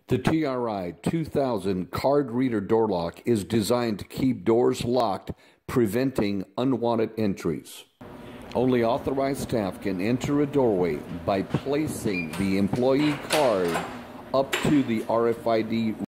The TRI 2000 card reader door lock is designed to keep doors locked, preventing unwanted entries. Only authorized staff can enter a doorway by placing the employee card up to the RFID